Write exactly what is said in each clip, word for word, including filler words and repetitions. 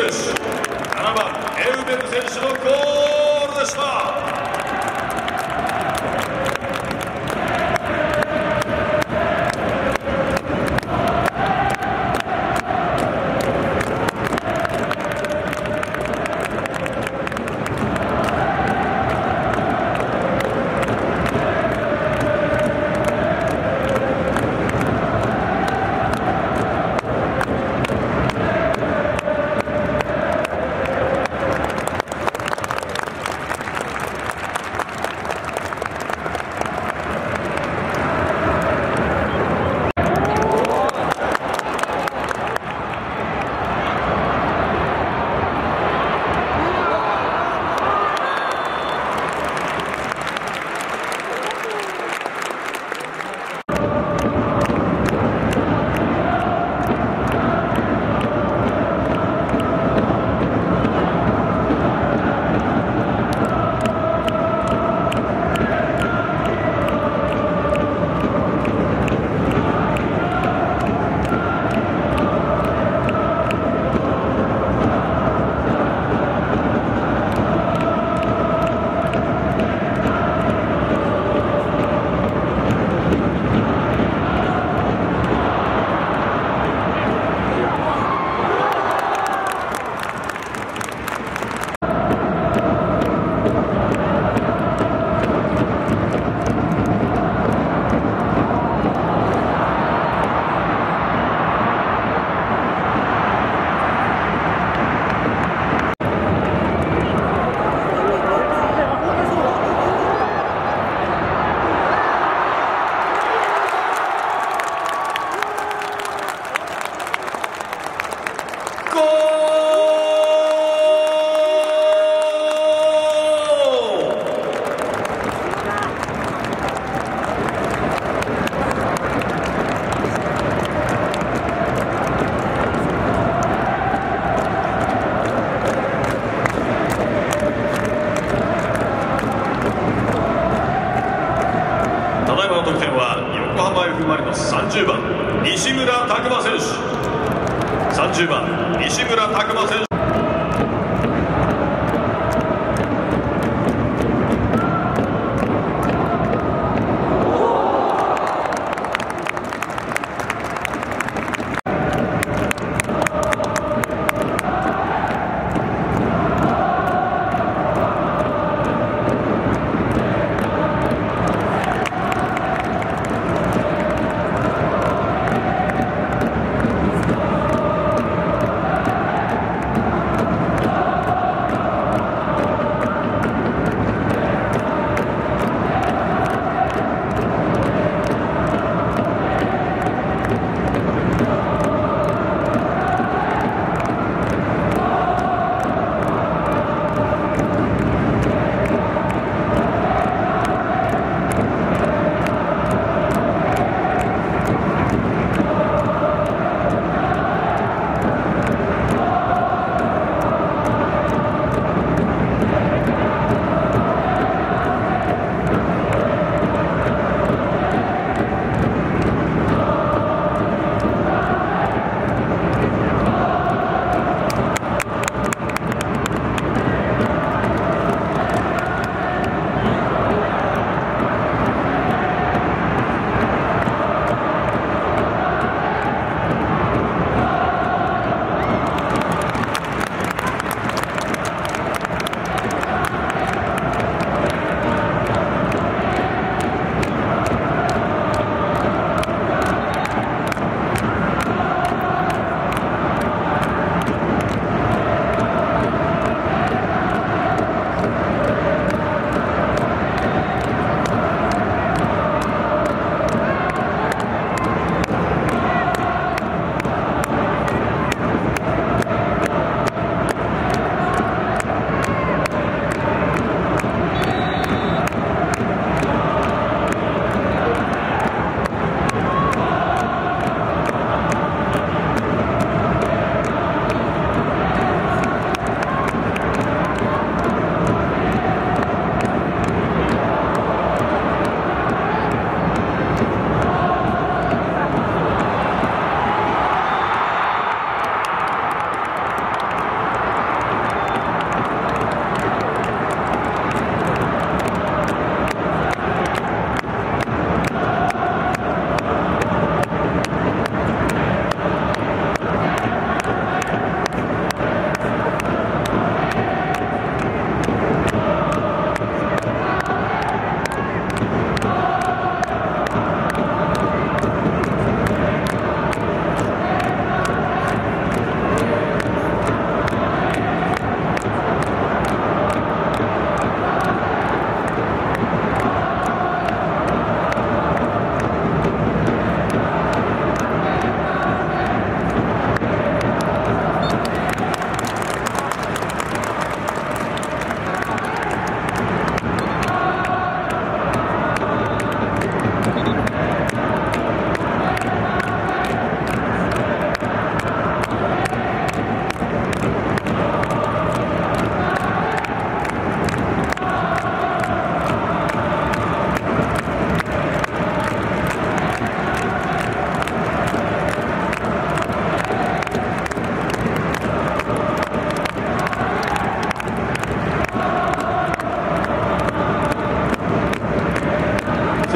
選手、ななばんエウベル選手のゴールでした。さんじゅうばん西村拓真選手、さんじゅうばん西村拓真選手。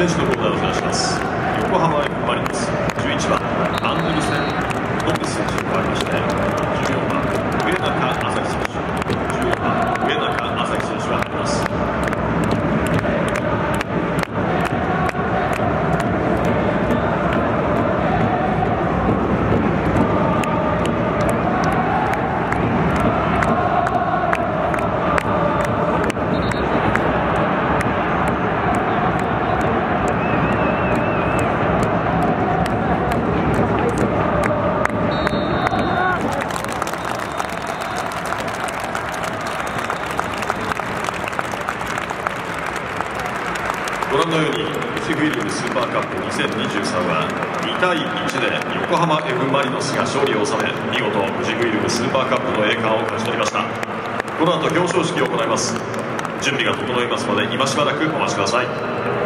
選手の交代をお知らせします。横浜 F マリノスじゅういちばんアンデルセン・ノブス選手に代わりましてじゅうよんばん上中朝日選手、じゅうよんばん上中朝日選手が入ります。ご覧のように富士フイルムスーパーカップにせんにじゅうさんはにたいいちで横浜 F マリノスが勝利を収め、見事富士フイルムスーパーカップの栄冠を勝ち取りました。この後表彰式を行います。準備が整いますので今しばらくお待ちください。